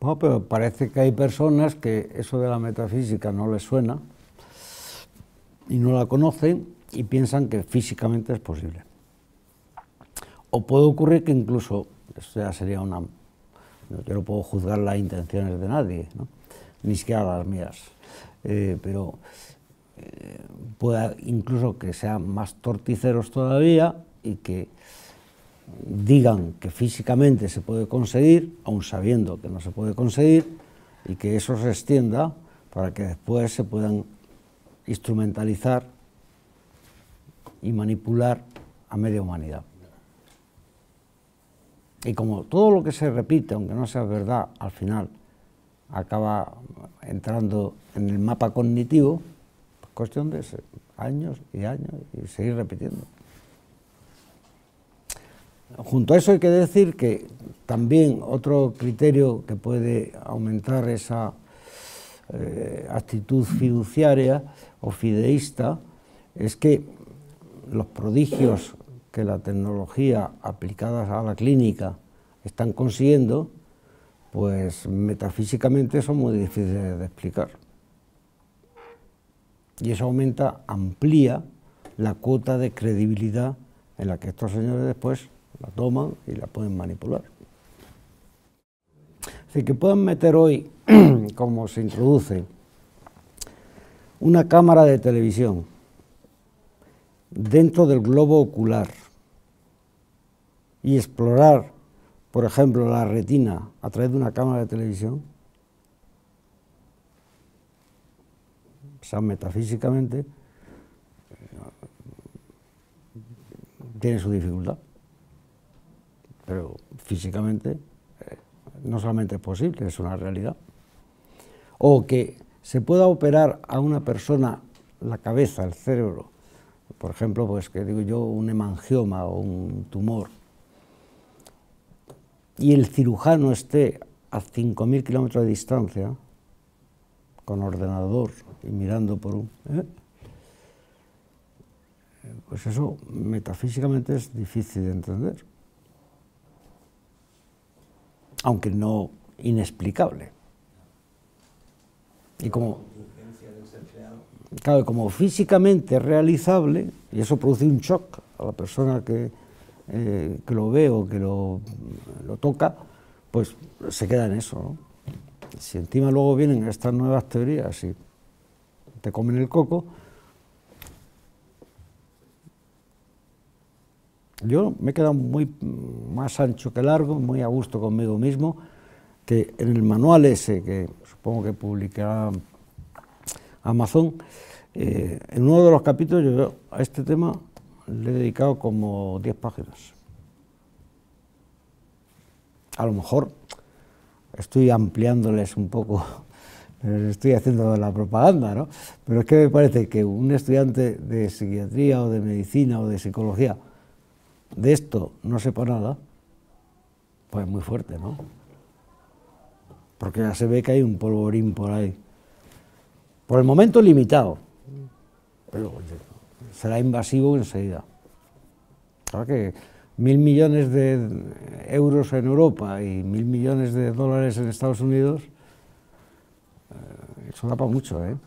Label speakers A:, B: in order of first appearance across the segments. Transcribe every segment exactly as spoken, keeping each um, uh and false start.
A: Bueno, pero parece que hay personas que eso de la metafísica no les suena y no la conocen y piensan que físicamente es posible. O puede ocurrir que incluso, esto ya sería una... Yo no puedo juzgar las intenciones de nadie, ¿no? Ni siquiera las mías, eh, pero eh, puede incluso que sean más torticeros todavía y que digan que físicamente se puede conseguir, aun sabiendo que no se puede conseguir, y que eso se extienda para que después se puedan instrumentalizar y manipular a media humanidad. Y como todo lo que se repite, aunque no sea verdad, al final acaba entrando en el mapa cognitivo, pues cuestión de años y años y seguir repitiendo. Junto a eso hay que decir que también otro criterio que puede aumentar esa eh, actitud fiduciaria o fideísta es que los prodigios que la tecnología aplicada a la clínica están consiguiendo, pues metafísicamente son muy difíciles de explicar. Y eso aumenta, amplía la cuota de credibilidad en la que estos señores después la toman y la pueden manipular. Es decir, que puedan meter hoy, como se introduce, una cámara de televisión dentro del globo ocular y explorar, por ejemplo, la retina a través de una cámara de televisión, o sea, metafísicamente, tiene su dificultad, pero físicamente eh, no solamente es posible, es una realidad. O que se pueda operar a una persona la cabeza, el cerebro, por ejemplo, pues que digo yo, un hemangioma o un tumor, y el cirujano esté a cinco mil kilómetros de distancia, con ordenador y mirando por un... ¿eh? Pues eso metafísicamente es difícil de entender, aunque no inexplicable. Y como, claro, como físicamente es realizable, y eso produce un shock a la persona que, eh, que lo ve o que lo, lo toca, pues se queda en eso, ¿no? Si encima luego vienen estas nuevas teorías y te comen el coco, yo me he quedado muy más ancho que largo, muy a gusto conmigo mismo, que en el manual ese, que supongo que publicará Amazon, eh, en uno de los capítulos yo a este tema le he dedicado como diez páginas. A lo mejor estoy ampliándoles un poco, estoy haciendo la propaganda, ¿no? Pero es que me parece que un estudiante de psiquiatría o de medicina o de psicología de esto no sepa nada, pues muy fuerte, ¿no? Porque ya se ve que hay un polvorín por ahí. Por el momento limitado, pero será invasivo enseguida. Claro que mil millones de euros en Europa y mil millones de dólares en Estados Unidos, eso da para mucho, ¿eh?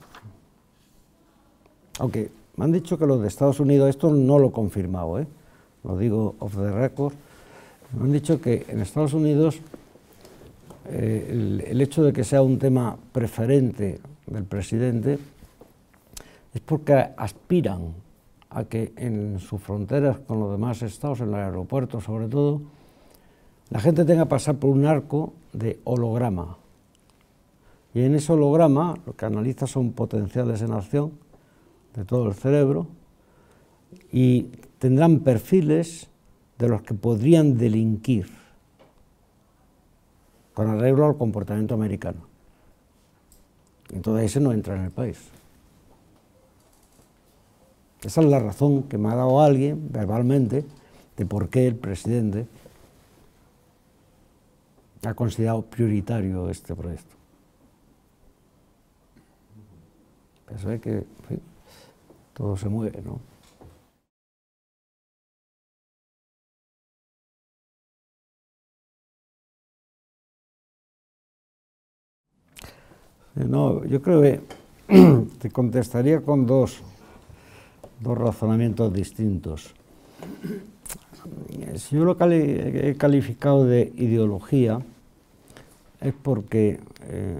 A: Aunque me han dicho que los de Estados Unidos, esto no lo he confirmado, ¿eh? Lo digo off the record, me han dicho que en Estados Unidos eh, el, el hecho de que sea un tema preferente del presidente es porque aspiran a que en sus fronteras con los demás estados, en el aeropuerto sobre todo, la gente tenga que pasar por un arco de holograma. Y en ese holograma lo que analiza son potenciales en acción de todo el cerebro y tendrán perfiles de los que podrían delinquir con arreglo al comportamiento americano. Entonces ese no entra en el país. Esa es la razón que me ha dado alguien verbalmente de por qué el presidente ha considerado prioritario este proyecto. Eso es que, en fin, todo se mueve, ¿no? No, yo creo que te contestaría con dos, dos razonamientos distintos. Si yo lo cali he calificado de ideología, es porque eh,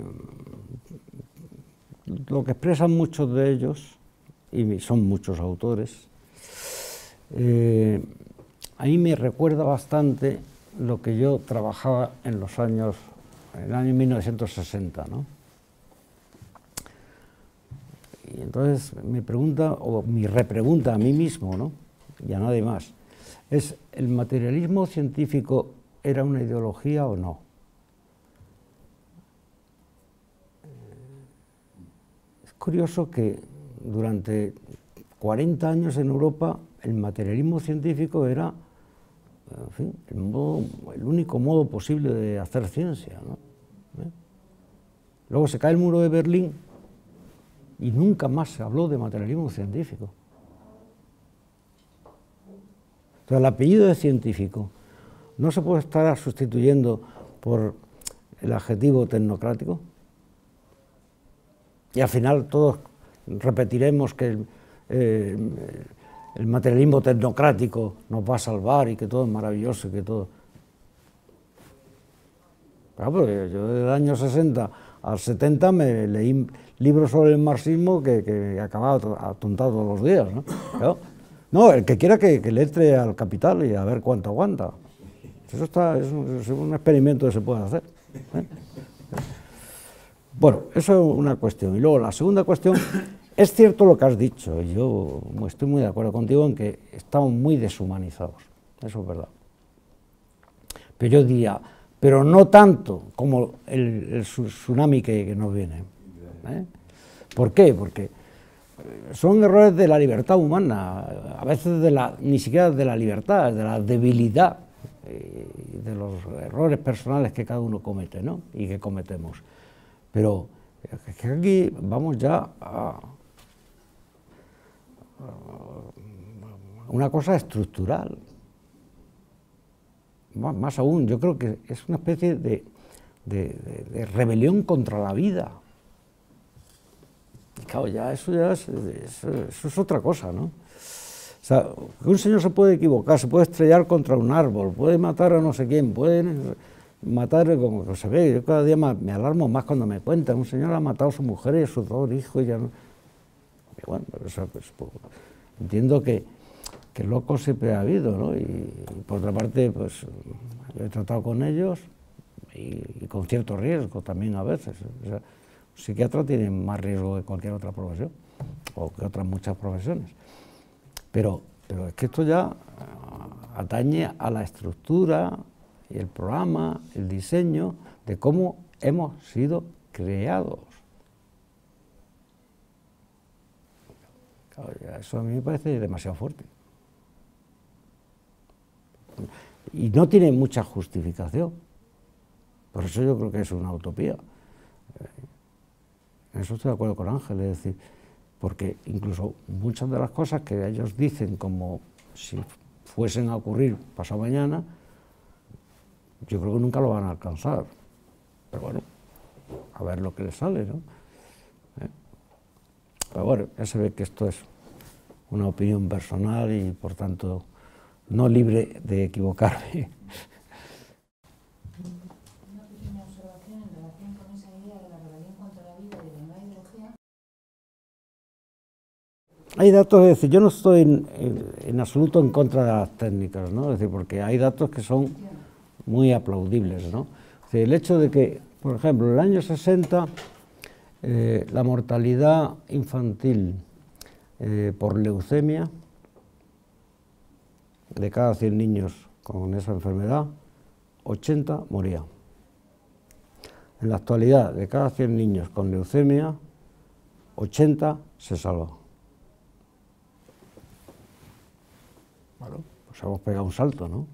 A: lo que expresan muchos de ellos, y son muchos autores, eh, a mí me recuerda bastante lo que yo trabajaba en los años, en el año mil novecientos sesenta, ¿no? Y entonces mi pregunta, o mi repregunta a mí mismo, ¿no?, y a nadie más, es: ¿el materialismo científico era una ideología o no? Es curioso que durante cuarenta años en Europa el materialismo científico era, en fin, el, modo, el único modo posible de hacer ciencia, ¿no? ¿Eh? Luego se cae el muro de Berlín y nunca más se habló de materialismo científico. O sea, el apellido de científico no se puede estar sustituyendo por el adjetivo tecnocrático, y al final todos repetiremos que el, eh, el materialismo tecnocrático nos va a salvar y que todo es maravilloso y que todo... Claro, porque yo desde el año sesenta al setenta me leí libros sobre el marxismo que, que acababa atontado todos los días, ¿no? Claro. No, el que quiera que, que le entre al Capital y a ver cuánto aguanta. Eso está, es, un, es un experimento que se puede hacer, ¿eh? Bueno, eso es una cuestión. Y luego la segunda cuestión, es cierto lo que has dicho, y yo estoy muy de acuerdo contigo en que estamos muy deshumanizados, eso es verdad. Pero yo diría, pero no tanto como el, el tsunami que, que nos viene, ¿eh? ¿Por qué? Porque son errores de la libertad humana, a veces de la, ni siquiera de la libertad, de la debilidad, eh, de los errores personales que cada uno comete, ¿no?, y que cometemos. Pero es que aquí vamos ya a una cosa estructural. Más aún, yo creo que es una especie de, de, de, de rebelión contra la vida. Y claro, ya eso ya es, eso, eso es otra cosa, ¿no? O sea, un señor se puede equivocar, se puede estrellar contra un árbol, puede matar a no sé quién, puede matar, como se ve, yo cada día más, me alarmo más cuando me cuentan, un señor ha matado a su mujer y a sus dos hijos, y ya no... Y bueno, pero eso, pues, pues, entiendo que, que locos siempre ha habido, ¿no? Y, y por otra parte, pues, he tratado con ellos y, y con cierto riesgo también a veces. O sea, un psiquiatra tiene más riesgo que cualquier otra profesión, o que otras muchas profesiones. Pero, pero es que esto ya atañe a la estructura y el programa, el diseño de cómo hemos sido creados. Claro, eso a mí me parece demasiado fuerte. Y no tiene mucha justificación. Por eso yo creo que es una utopía. En eso estoy de acuerdo con Ángel, es decir, porque incluso muchas de las cosas que ellos dicen como si fuesen a ocurrir pasado mañana, yo creo que nunca lo van a alcanzar. Pero bueno, a ver lo que les sale, ¿no? ¿Eh? Pero bueno, ya se ve que esto es una opinión personal y por tanto no libre de equivocarme.
B: Una pequeña observación en relación con esa idea de la rebelión contra la vida y de la nueva ideología.
A: Hay datos, es decir, yo no estoy en, en, en absoluto en contra de las técnicas, ¿no? Es decir, porque hay datos que son muy aplaudibles, ¿no? Es decir, el hecho de que, por ejemplo, en el año sesenta, eh, la mortalidad infantil eh, por leucemia, de cada cien niños con esa enfermedad, ochenta morían. En la actualidad, de cada cien niños con leucemia, ochenta se salvan. Bueno, pues hemos pegado un salto, ¿no?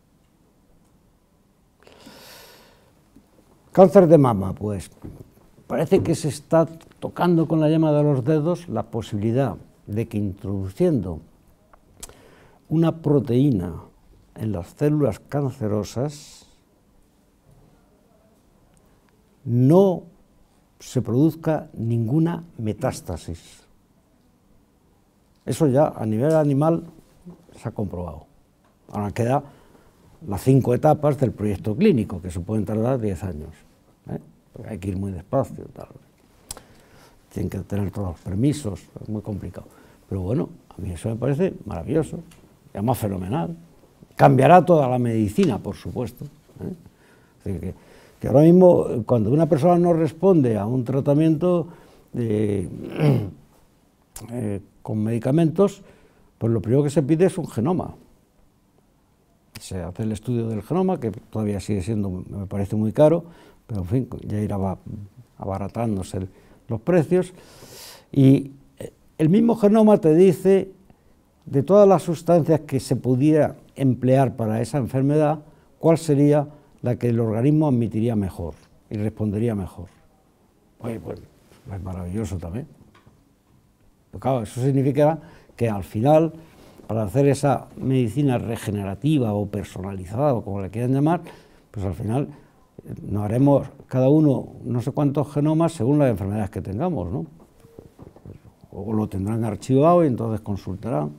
A: Cáncer de mama, pues parece que se está tocando con la yema de los dedos la posibilidad de que introduciendo una proteína en las células cancerosas no se produzca ninguna metástasis. Eso ya a nivel animal se ha comprobado. Ahora queda las cinco etapas del proyecto clínico, que se pueden tardar diez años. ¿eh? Porque hay que ir muy despacio, tal. Tienen que tener todos los permisos, es muy complicado. Pero bueno, a mí eso me parece maravilloso, y además fenomenal. Cambiará toda la medicina, por supuesto. ¿eh? Es decir, que, que ahora mismo, cuando una persona no responde a un tratamiento de, eh, con medicamentos, pues lo primero que se pide es un genoma. Se hace el estudio del genoma, que todavía sigue siendo, me parece muy caro, pero en fin, ya irá abaratándose el, los precios, y el mismo genoma te dice de todas las sustancias que se pudiera emplear para esa enfermedad, cuál sería la que el organismo admitiría mejor y respondería mejor. Oye, pues es maravilloso también. Pero claro, eso significa que al final, para hacer esa medicina regenerativa o personalizada, o como le quieran llamar, pues al final nos haremos cada uno no sé cuántos genomas según las enfermedades que tengamos, ¿no? O lo tendrán archivado y entonces consultarán.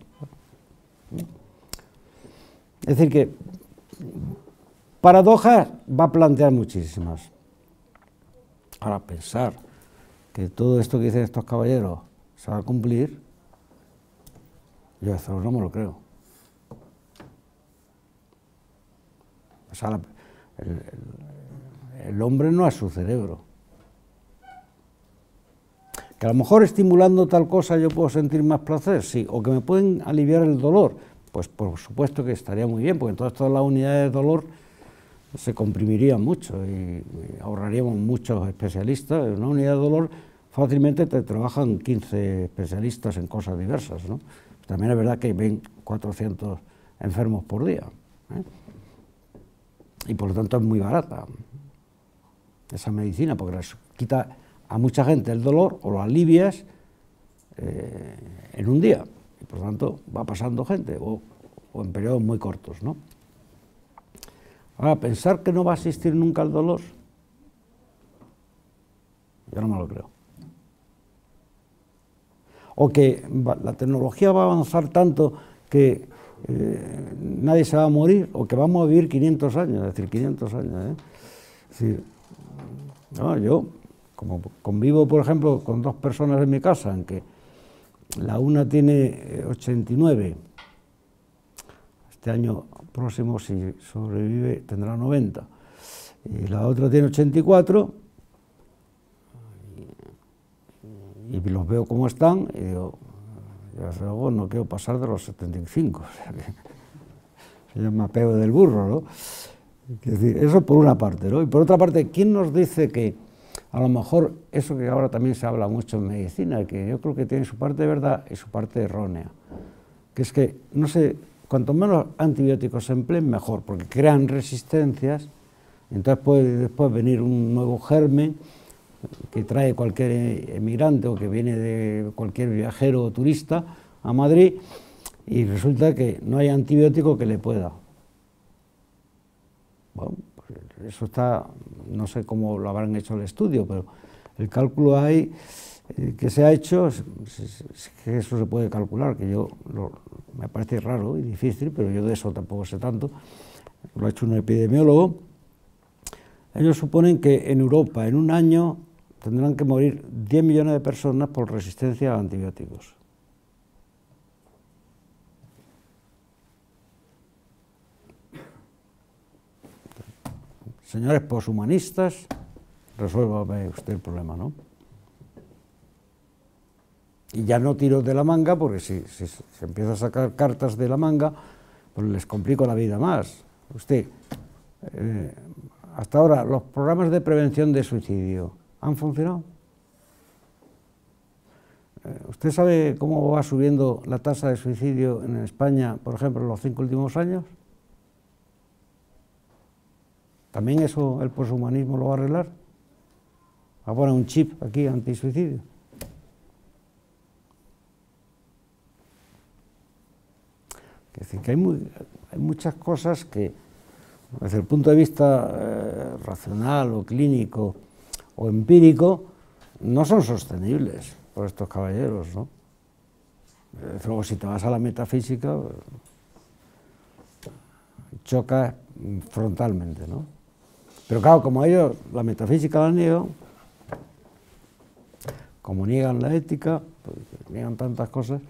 A: Es decir que paradojas va a plantear muchísimas. Ahora, pensar que todo esto que dicen estos caballeros se va a cumplir, yo eso no me lo creo. O sea, la, el, el, el hombre no es su cerebro. Que a lo mejor estimulando tal cosa yo puedo sentir más placer, sí, o que me pueden aliviar el dolor, pues por supuesto que estaría muy bien, porque entonces todas las unidades de dolor se comprimirían mucho y ahorraríamos muchos especialistas. En una unidad de dolor fácilmente te trabajan quince especialistas en cosas diversas, ¿no? También es verdad que ven cuatrocientos enfermos por día, ¿eh? Y por lo tanto es muy barata esa medicina, porque les quita a mucha gente el dolor o lo alivias eh, en un día, y por lo tanto va pasando gente, o, o en periodos muy cortos, ¿no? Ahora, pensar que no va a existir nunca el dolor, yo no me lo creo. O que la tecnología va a avanzar tanto que eh, nadie se va a morir, o que vamos a vivir quinientos años, es decir, quinientos años, ¿eh? Es decir, no, yo, como convivo, por ejemplo, con dos personas en mi casa, en que la una tiene ochenta y nueve, este año próximo, si sobrevive, tendrá noventa, y la otra tiene ochenta y cuatro, y, y los veo cómo están, y digo, yo luego no quiero pasar de los setenta y cinco, o sea que yo me apego del burro, ¿no? Es decir, eso por una parte, ¿no? Y por otra parte, ¿quién nos dice que a lo mejor eso que ahora también se habla mucho en medicina, que yo creo que tiene su parte de verdad y su parte errónea, que es que, no sé, cuanto menos antibióticos se empleen, mejor, porque crean resistencias, entonces puede después venir un nuevo germen que trae cualquier emigrante o que viene de cualquier viajero o turista a Madrid, y resulta que no hay antibiótico que le pueda. Bueno, pues eso está, no sé cómo lo habrán hecho el estudio, pero el cálculo ahí eh, que se ha hecho, es, es, es que eso se puede calcular, que yo lo, me parece raro y difícil, pero yo de eso tampoco sé tanto, lo ha hecho un epidemiólogo. Ellos suponen que en Europa en un año tendrán que morir diez millones de personas por resistencia a antibióticos. Señores poshumanistas, resuélvame usted el problema, ¿no? Y ya no tiro de la manga, porque si, si se empieza a sacar cartas de la manga, pues les complico la vida más. Usted, eh, hasta ahora, los programas de prevención de suicidio, ¿han funcionado? Eh, ¿Usted sabe cómo va subiendo la tasa de suicidio en España, por ejemplo, en los cinco últimos años? ¿También eso el poshumanismo lo va a arreglar? ¿Va a poner un chip aquí antisuicidio? Es decir, que hay, muy, hay muchas cosas que, desde el punto de vista eh, racional o clínico o empírico, no son sostenibles por estos caballeros, ¿no? Luego, si te vas a la metafísica, choca frontalmente, ¿no? Pero claro, como ellos la metafísica la niegan, como niegan la ética, pues, niegan tantas cosas.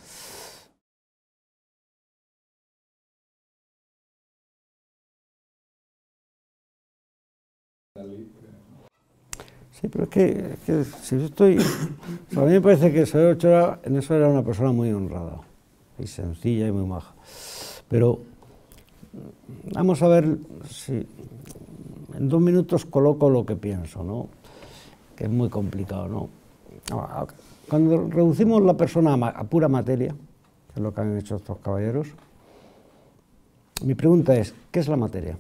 A: Sí, pero es que, es que si yo estoy... O sea, a mí me parece que Isabel Ochoa en eso era una persona muy honrada, y sencilla y muy maja. Pero vamos a ver si en dos minutos coloco lo que pienso, ¿no? Que es muy complicado, ¿no? Cuando reducimos la persona a pura materia, que es lo que han hecho estos caballeros, mi pregunta es, ¿qué es la materia?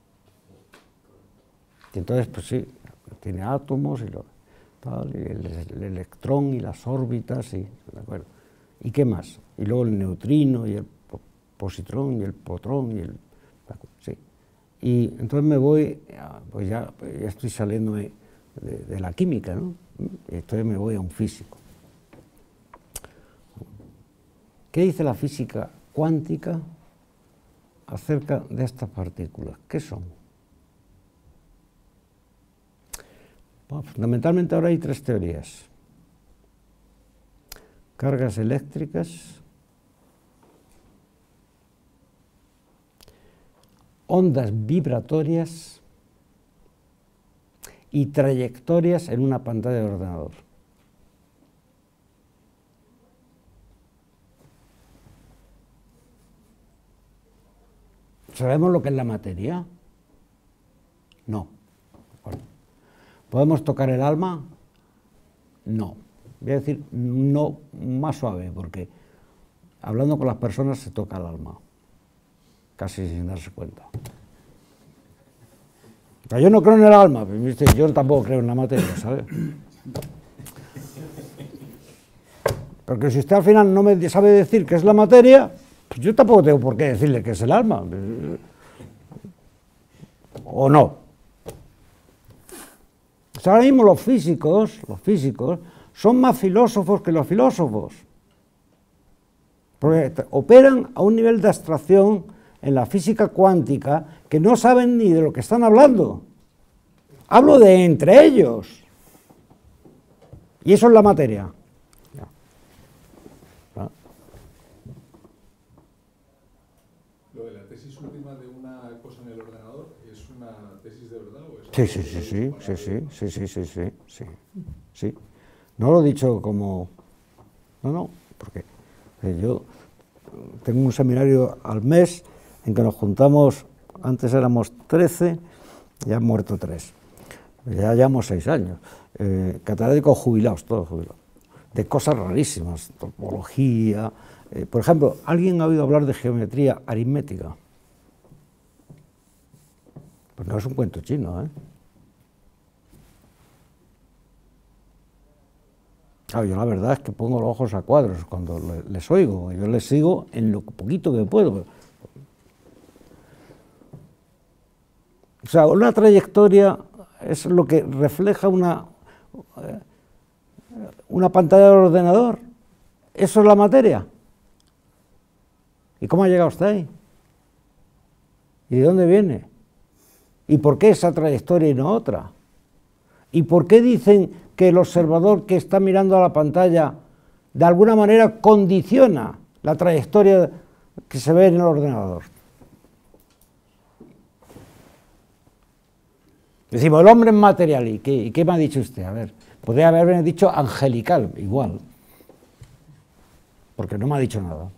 A: Y entonces, pues sí, tiene átomos y, lo, tal, y el, el electrón y las órbitas, y, ¿de acuerdo? ¿Y qué más? Y luego el neutrino y el positrón y el potrón y el... Sí. Y entonces me voy, pues ya, ya estoy saliendo de, de, de la química, ¿no? Y entonces me voy a un físico. ¿Qué dice la física cuántica acerca de estas partículas? ¿Qué son? Bueno, fundamentalmente ahora hay tres teorías. Cargas eléctricas, ondas vibratorias y trayectorias en una pantalla de ordenador. ¿Sabemos lo que es la materia? No. ¿Podemos tocar el alma? No. Voy a decir no más suave, porque hablando con las personas se toca el alma, casi sin darse cuenta. Pero yo no creo en el alma, yo tampoco creo en la materia, ¿sabes? Porque si usted al final no me sabe decir qué es la materia, pues yo tampoco tengo por qué decirle qué es el alma. ¿O no? O sea, ahora mismo los físicos, los físicos, son más filósofos que los filósofos. Porque operan a un nivel de abstracción en la física cuántica que no saben ni de lo que están hablando. Hablo de entre ellos. Y eso es la materia. ¿No?
C: Lo de la tesis última de una cosa en el ordenador, ¿es una tesis de verdad o es?
A: Sí, sí, sí, sí, sí, sí, sí, sí, sí, sí, sí, sí. No lo he dicho como... No, no, porque yo tengo un seminario al mes en que nos juntamos, antes éramos trece, ya han muerto tres, ya llevamos seis años, eh, catedráticos jubilados, todos jubilados, de cosas rarísimas, topología, eh, por ejemplo, ¿alguien ha oído hablar de geometría aritmética? Pues no es un cuento chino, ¿eh? Claro, yo la verdad es que pongo los ojos a cuadros cuando les oigo, yo les sigo en lo poquito que puedo. O sea, una trayectoria es lo que refleja una, una pantalla del ordenador. ¿Eso es la materia? ¿Y cómo ha llegado hasta ahí? ¿Y de dónde viene? ¿Y por qué esa trayectoria y no otra? ¿Y por qué dicen que el observador que está mirando a la pantalla de alguna manera condiciona la trayectoria que se ve en el ordenador? Decimos, el hombre es material, ¿y qué, y qué me ha dicho usted? A ver, podría haberme dicho angelical, igual, porque no me ha dicho nada.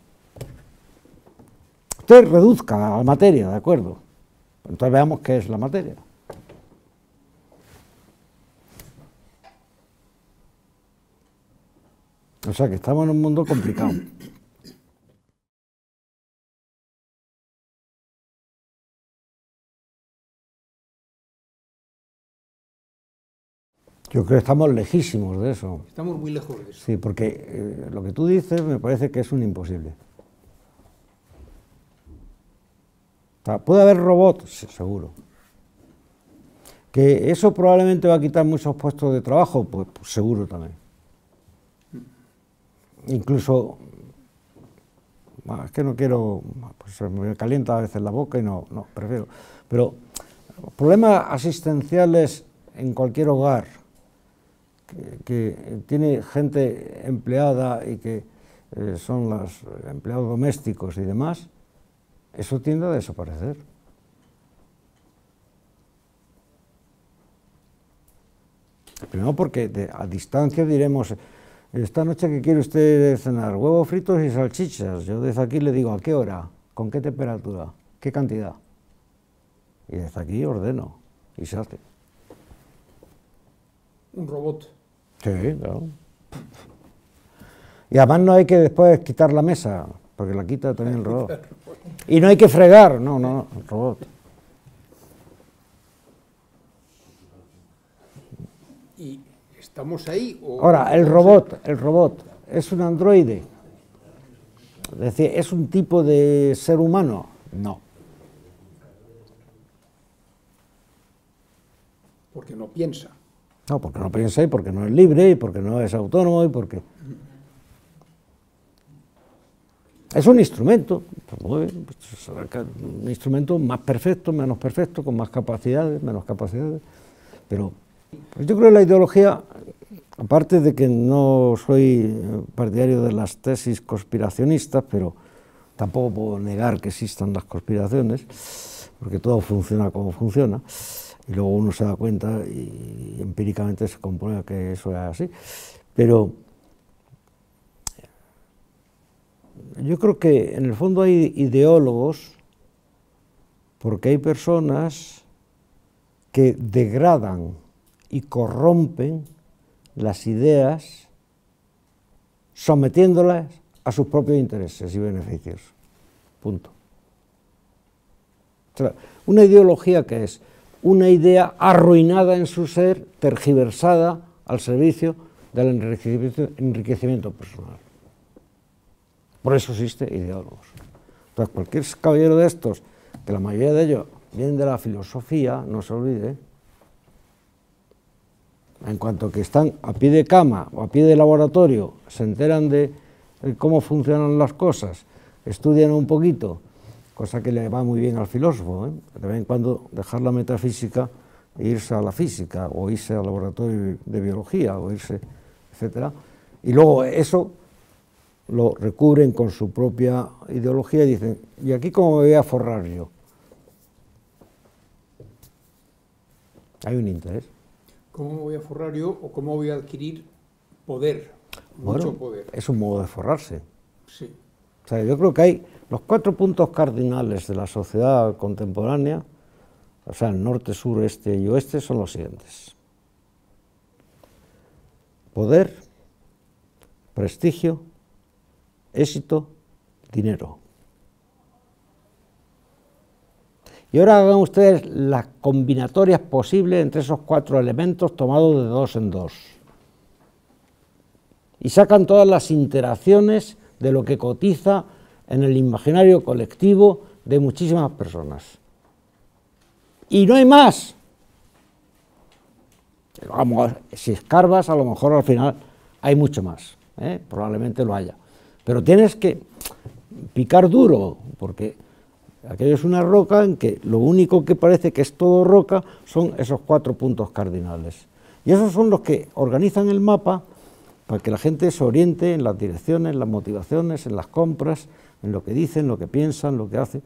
A: Usted reduzca a la materia, ¿de acuerdo? Entonces veamos qué es la materia. O sea que estamos en un mundo complicado. Yo creo que estamos lejísimos de eso.
D: Estamos muy lejos de eso.
A: Sí, porque eh, lo que tú dices me parece que es un imposible. O sea, ¿puede haber robots? Sí, seguro. ¿Que eso probablemente va a quitar muchos puestos de trabajo? Pues, pues seguro también. Incluso, bueno, es que no quiero, pues se me calienta a veces la boca y no, no, prefiero. Pero problemas asistenciales en cualquier hogar, que, que tiene gente empleada y que eh, son los empleados domésticos y demás, eso tiende a desaparecer. Primero porque de, a distancia diremos, esta noche ¿qué quiere usted cenar? Huevos fritos y salchichas. Yo desde aquí le digo, ¿a qué hora? ¿Con qué temperatura? ¿Qué cantidad? Y desde aquí ordeno y se hace.
D: Un robot.
A: Sí, claro. Y además no hay que después quitar la mesa, porque la quita también el robot. Y no hay que fregar, no, no, no, el robot.
D: ¿Y estamos ahí? O
A: Ahora, el robot, el robot, ¿es un androide? Es decir, ¿es un tipo de ser humano? No.
D: Porque no piensa.
A: No, porque no piensa y porque no es libre y porque no es autónomo y porque... Es un instrumento, pues, un instrumento más perfecto, menos perfecto, con más capacidades, menos capacidades, pero pues yo creo que la ideología, aparte de que no soy partidario de las tesis conspiracionistas, pero tampoco puedo negar que existan las conspiraciones, porque todo funciona como funciona, y luego uno se da cuenta y empíricamente se comprueba que eso es así, pero yo creo que en el fondo hay ideólogos porque hay personas que degradan y corrompen las ideas sometiéndolas a sus propios intereses y beneficios. Punto. O sea, una ideología que es una idea arruinada en su ser, tergiversada al servicio del enriquecimiento, enriquecimiento personal. Por eso existe ideólogos. Entonces, cualquier caballero de estos, que la mayoría de ellos vienen de la filosofía, no se olvide, en cuanto que están a pie de cama o a pie de laboratorio, se enteran de cómo funcionan las cosas, estudian un poquito, cosa que le va muy bien al filósofo, ¿eh? De vez en cuando dejar la metafísica e irse a la física, o irse al laboratorio de biología, o irse, etcétera. Y luego eso lo recubren con su propia ideología y dicen, ¿y aquí cómo me voy a forrar yo? Hay un interés.
D: ¿Cómo me voy a forrar yo o cómo voy a adquirir poder? Mucho
A: Bueno,
D: poder.
A: es un modo de forrarse.
D: Sí.
A: O sea, yo creo que hay los cuatro puntos cardinales de la sociedad contemporánea, o sea, el norte, sur, este y oeste, son los siguientes. Poder, prestigio, éxito, dinero. Y ahora hagan ustedes las combinatorias posibles entre esos cuatro elementos tomados de dos en dos. Y sacan todas las interacciones de lo que cotiza en el imaginario colectivo de muchísimas personas. Y no hay más. Vamos, si escarbas, a lo mejor al final hay mucho más, ¿eh? Probablemente lo haya. Pero tienes que picar duro, porque aquello es una roca en que lo único que parece que es todo roca son esos cuatro puntos cardinales. Y esos son los que organizan el mapa para que la gente se oriente en las direcciones, en las motivaciones, en las compras, en lo que dicen, lo que piensan, lo que hacen.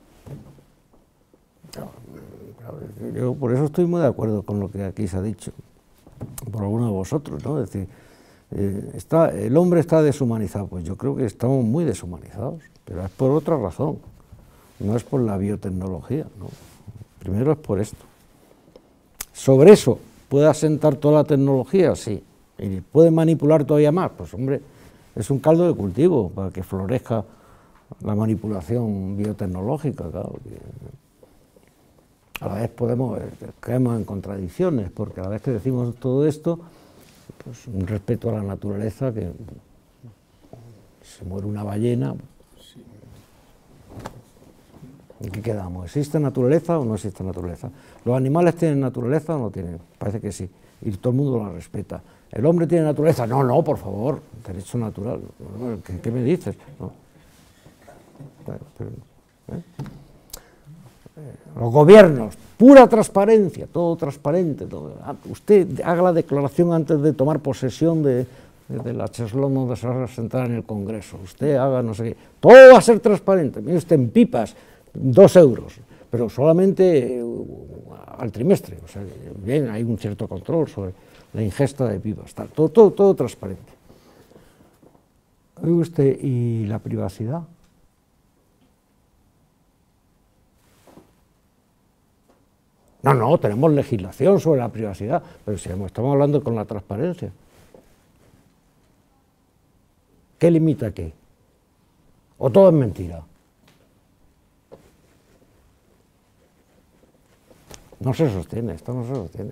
A: Yo por eso estoy muy de acuerdo con lo que aquí se ha dicho, por alguno de vosotros, ¿no? Es decir, eh, está, el hombre está deshumanizado. Pues yo creo que estamos muy deshumanizados, pero es por otra razón, no es por la biotecnología, ¿no? Primero es por esto. Sobre eso, ¿puede asentar toda la tecnología? Sí. ¿Y puede manipular todavía más? Pues hombre, es un caldo de cultivo para que florezca la manipulación biotecnológica, claro. A la vez podemos, caemos en contradicciones, porque a la vez que decimos todo esto, pues un respeto a la naturaleza, que se muere una ballena.
D: Sí.
A: ¿En qué quedamos? ¿Existe naturaleza o no existe naturaleza? ¿Los animales tienen naturaleza o no tienen? Parece que sí, y todo el mundo la respeta. ¿El hombre tiene naturaleza? No, no, por favor, derecho natural. ¿Qué, qué me dices? No. Pero, ¿eh? Los gobiernos, pura transparencia, todo transparente. Todo. Usted haga la declaración antes de tomar posesión de, de, de la cheslón donde se va a sentar en el Congreso. Usted haga no sé qué. Todo va a ser transparente. Mire usted, en pipas, dos euros, pero solamente al trimestre. O sea, bien, hay un cierto control sobre la ingesta de pipas. Está todo, todo, todo transparente. Oiga usted, ¿y la privacidad? No, no, tenemos legislación sobre la privacidad, pero si estamos hablando con la transparencia. ¿Qué limita qué? ¿O todo es mentira? No se sostiene, esto no se sostiene.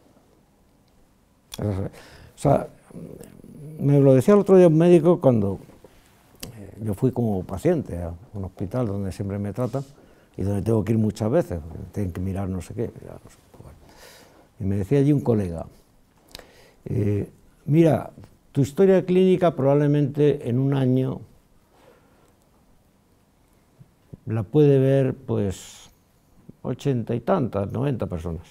A: O sea, me lo decía el otro día un médico cuando yo fui como paciente a un hospital donde siempre me tratan, y donde tengo que ir muchas veces, tienen que mirar no sé qué. Mirar no sé qué. Bueno. Y me decía allí un colega, eh, mira, tu historia clínica probablemente en un año la puede ver pues ochenta y tantas, noventa personas.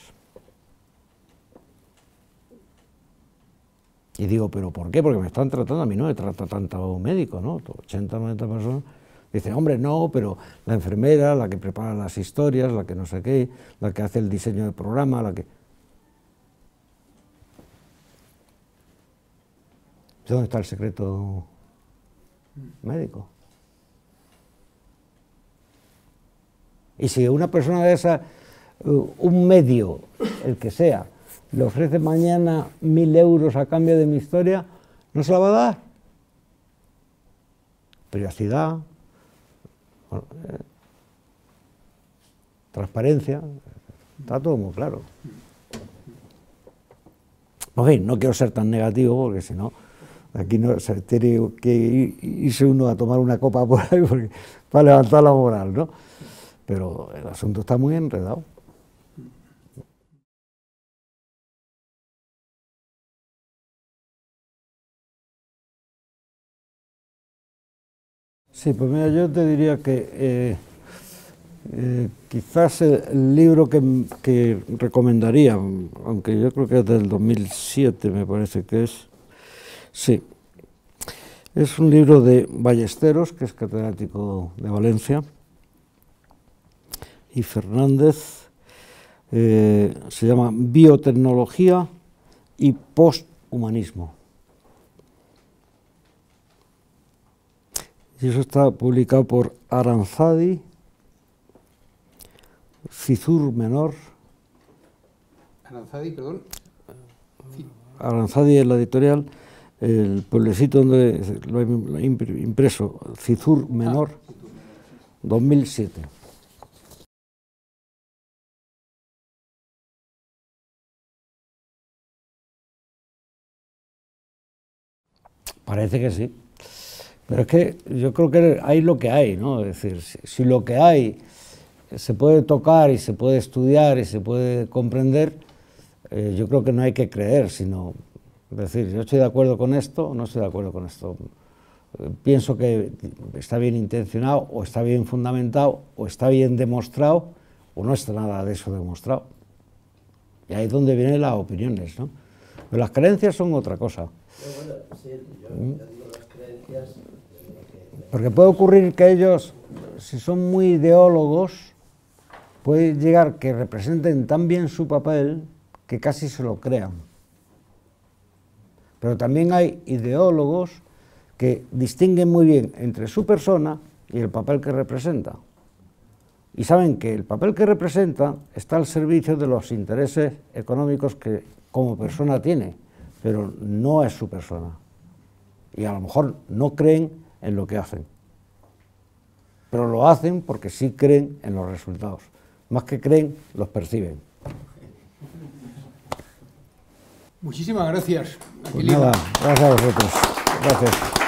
A: Y digo, ¿pero por qué? Porque me están tratando, a mí no me trata tanto médico, ¿no? ochenta, noventa personas. Dice, hombre, no, pero la enfermera, la que prepara las historias, la que no sé qué, la que hace el diseño del programa, la que... ¿Dónde está el secreto médico? Y si una persona de esa, un medio, el que sea, le ofrece mañana mil euros a cambio de mi historia, ¿no se la va a dar? Privacidad, transparencia, está todo muy claro. En fin, no quiero ser tan negativo porque si no, aquí no se tiene que irse uno a tomar una copa por ahí porque, para levantar la moral, ¿no? Pero el asunto está muy enredado. Sí, pues mira, yo te diría que eh, eh, quizás el libro que, que recomendaría, aunque yo creo que es del dos mil siete, me parece que es, sí, es un libro de Ballesteros, que es catedrático de Valencia, y Fernández, eh, se llama Biotecnología y Posthumanismo. Y eso está publicado por Aranzadi, Cizur Menor.
D: Aranzadi, perdón.
A: Aranzadi es la editorial, el pueblecito donde lo he impreso, Cizur Menor, ah, dos mil siete. Parece que sí. Pero es que yo creo que hay lo que hay, ¿no? Es decir, si, si lo que hay se puede tocar y se puede estudiar y se puede comprender, eh, yo creo que no hay que creer, sino decir, yo estoy de acuerdo con esto o no estoy de acuerdo con esto. Eh, pienso que está bien intencionado o está bien fundamentado o está bien demostrado o no está nada de eso demostrado. Y ahí es donde vienen las opiniones, ¿no? Pero las creencias son otra cosa.
E: Bueno, sí, yo, yo digo las creencias...
A: Porque puede ocurrir que ellos, si son muy ideólogos, puede llegar que representen tan bien su papel que casi se lo crean. Pero también hay ideólogos que distinguen muy bien entre su persona y el papel que representa. Y saben que el papel que representa está al servicio de los intereses económicos que como persona tiene, pero no es su persona. Y a lo mejor no creen en lo que hacen, pero lo hacen porque sí creen en los resultados, más que creen, los perciben.
D: Muchísimas gracias.
A: Pues nada, gracias a vosotros. Gracias.